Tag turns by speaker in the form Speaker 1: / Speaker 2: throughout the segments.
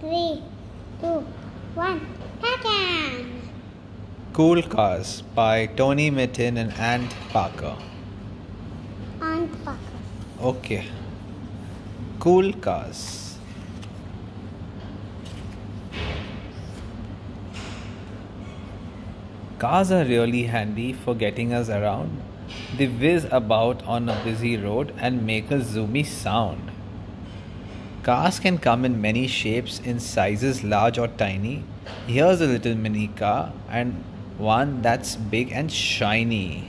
Speaker 1: 3, 2, 1. Action!
Speaker 2: Cool Cars by Tony Mitton and Ant Parker.
Speaker 1: Ant Parker.
Speaker 2: Okay. Cool Cars. Cars are really handy for getting us around. They whiz about on a busy road and make a zoomy sound. Cars can come in many shapes in sizes large or tiny. Here's a little mini car and one that's big and shiny.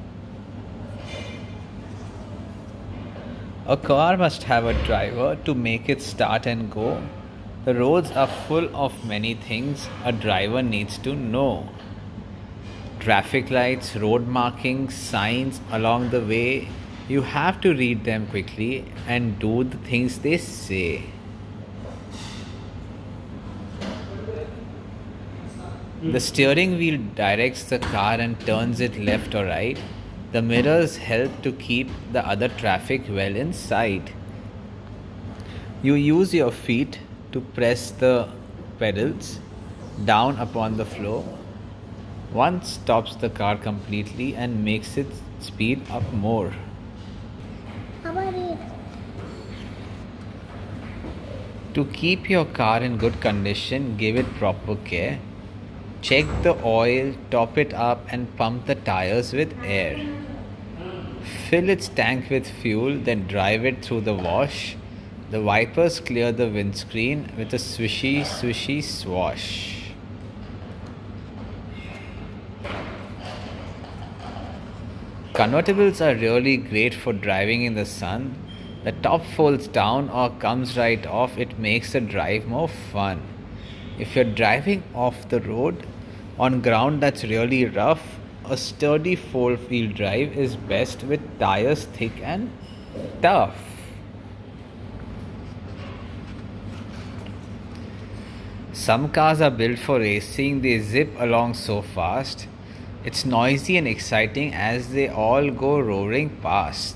Speaker 2: A car must have a driver to make it start and go. The roads are full of many things a driver needs to know. Traffic lights, road markings, signs along the way. You have to read them quickly and do the things they say. The steering wheel directs the car and turns it left or right. The mirrors help to keep the other traffic well in sight. You use your feet to press the pedals down upon the floor. One stops the car completely and makes it speed up more.
Speaker 1: How about it?
Speaker 2: To keep your car in good condition, give it proper care. Check the oil, top it up and pump the tires with air. Fill its tank with fuel, then drive it through the wash. The wipers clear the windscreen with a swishy, swishy swash. Convertibles are really great for driving in the sun. The top folds down or comes right off. It makes the drive more fun. If you're driving off the road on ground that's really rough, a sturdy four-wheel drive is best with tires thick and tough. Some cars are built for racing. They zip along so fast. It's noisy and exciting as they all go roaring past.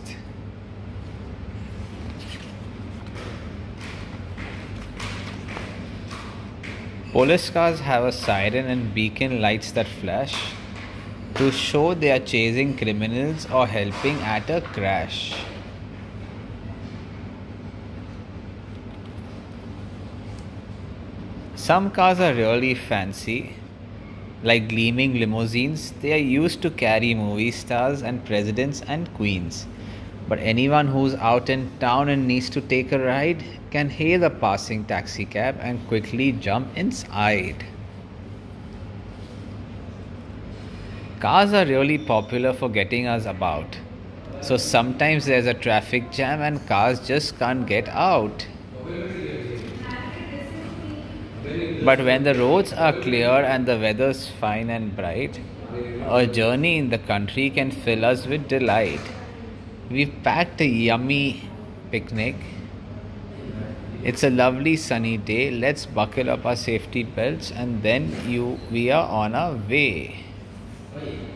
Speaker 2: Police cars have a siren and beacon lights that flash to show they are chasing criminals or helping at a crash. Some cars are really fancy, like gleaming limousines. They are used to carry movie stars and presidents and queens. But anyone who's out in town and needs to take a ride can hail a passing taxi cab and quickly jump inside. Cars are really popular for getting us about. So sometimes there's a traffic jam and cars just can't get out. But when the roads are clear and the weather's fine and bright, a journey in the country can fill us with delight. We've packed a yummy picnic. It's a lovely sunny day. Let's buckle up our safety belts and then we are on our way.